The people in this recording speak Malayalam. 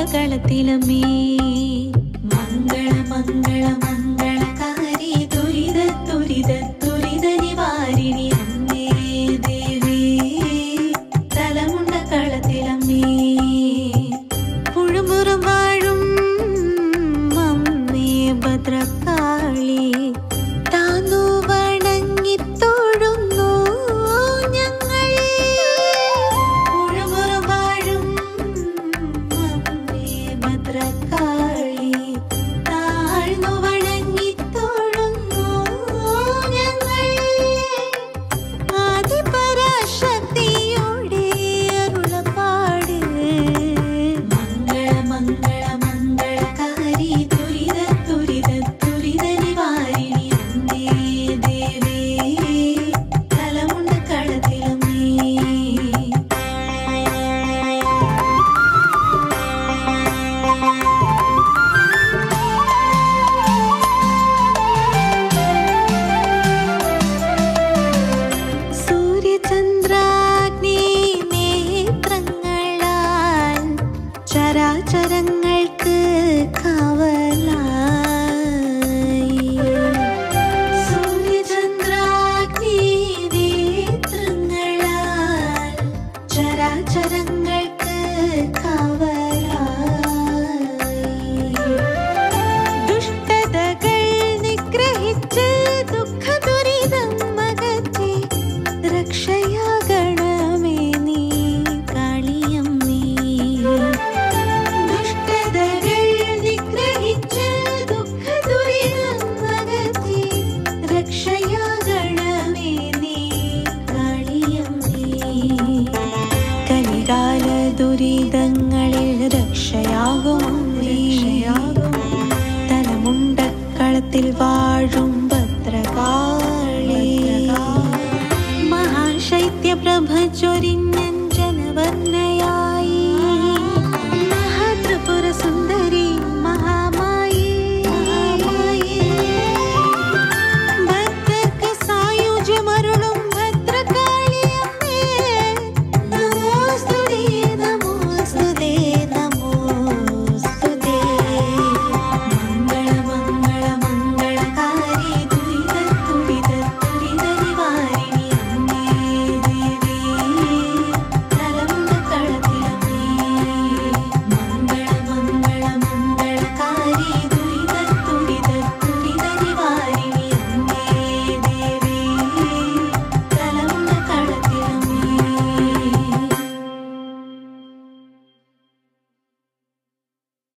കളത്തിലമ്മേ മംഗള മംഗള മംഗളകാരി ദുരിത ദുരിത ദുരിത നിവാരിണി അമ്മേ ദേവി തലമുണ്ട കളത്തിലമ്മേ പുഴുമുറും വാഴും അമ്മേ ഭദ്രകാളി താന്നു വണങ്ങി തൊഴുന്നു ഞങ്ങൾ പുഴുമുറും വാഴും അമ്മേ ഭദ്രകാളി താഴ്ന്നു വണങ്ങി തൊഴുന്നു ഞങ്ങൾ ആദിപരാശക്തിയുടെ അരുളപ്പാട് മംഗള മംഗള മംഗളകാരി ദുരിത ദുരിത ദുരിത നിവാരിണി അമ്മേ ദേവി തലമുണ്ട കളത്തിലമ്മേ സൂര്യചന്ദ്രാഗ്നി നേത്രങ്ങളാൽ ചരാചരങ്ങൾക്ക് കാവലായി സൂര്യചന്ദ്രാഗ്നി നേത്രങ്ങളാൽ ചരാചരങ്ങൾക്ക് കാവലായി ദുഷ്ടതകൾ നിഗ്രഹിച്ച് ദുഃഖദുരിതം അകറ്റി രക്ഷയാകണമേ നീ കാളിയമ്മേ ദുഷ്ടതകൾ നിഗ്രഹിച്ച് ദുഃഖദുരിതം അകറ്റി രക്ഷയാകണമേ നീ കാളിയമ്മേ കലികാല ദുരിതങ്ങളിൽ രക്ഷ